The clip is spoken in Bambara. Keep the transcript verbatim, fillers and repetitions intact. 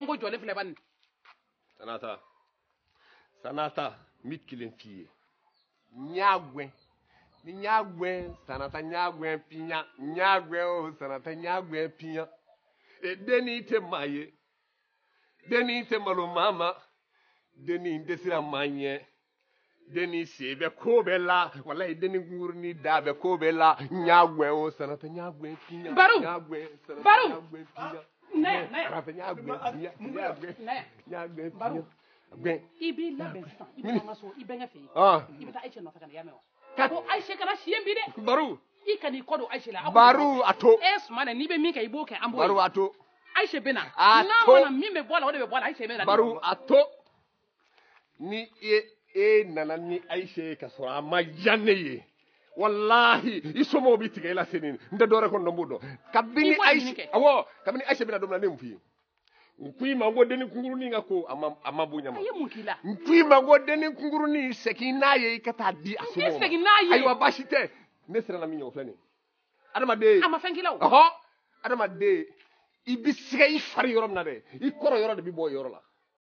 ko jɔlen filɛ bani Sanata Sanata mi kelen f'i ye ɲagwɛn ni ɲagwɛn Sanata ɲagwɛn piɲa ɲagwɛn o Sanata ɲagwɛn piɲa e deni tɛ maa ye deni tɛ malo maa ma deni dɛsɛra maa ɲɛ deni sen bɛ ko bɛɛ la walayi deni kunkurunin da bɛ ko bɛɛ la ɲagwɛn o Sanata ɲagwɛn piɲa Baru ɲagwɛn Sanata Baru ɲagwɛn piɲa Naya Naya Sanata ɲagwɛn piɲa ɲagwɛn Naya ɲagwɛn Baru piɲa i b'i labɛn sisan i bɛ taa n ka so i bɛnkɛ fɛ yen ah i bɛ taa Ayise nɔfɛ ka na i y'a mɛn wa ko Ayise kana si yen bi dɛ Baru i ka n'i kɔ don Ayise la aw Baru a to e Sumana n'i bɛ min kɛ i b'o kɛ an b'o ye Baru a to Ayise bɛ na A n'a to. mana min bɛ bɔ a la o de bɛ bɔ a la Ayise bɛ na Baru a to ni e e nana ni Ayise ye ka sɔrɔ a ma diya ne ye wallahi i somɔgɔw bi tigɛ i la sini n tɛ dɔwɛrɛ kɔni dɔn n b'o dɔn kabini I b'o ɲini Ayise kɛ. awɔ kabini Ayise bɛna don min na ne m'o f'i ye n ko i ma n ko denni kunkurunin ka ko a ma a ma bonya ma a ye mun k'i la n ko i ma n ko denni kunkurunin segin n'a ye i ka taa di a somɔgɔw ma segin n'a ye. ayiwa baasi tɛ ne siranna min ɲɛ o filɛ nin ye adamaden a ma fɛn k'i la o ɔhɔ adamaden i bi siga i fari yɔrɔ min na dɛ i kɔrɔ yɔrɔ de bi bɔ o yɔrɔ la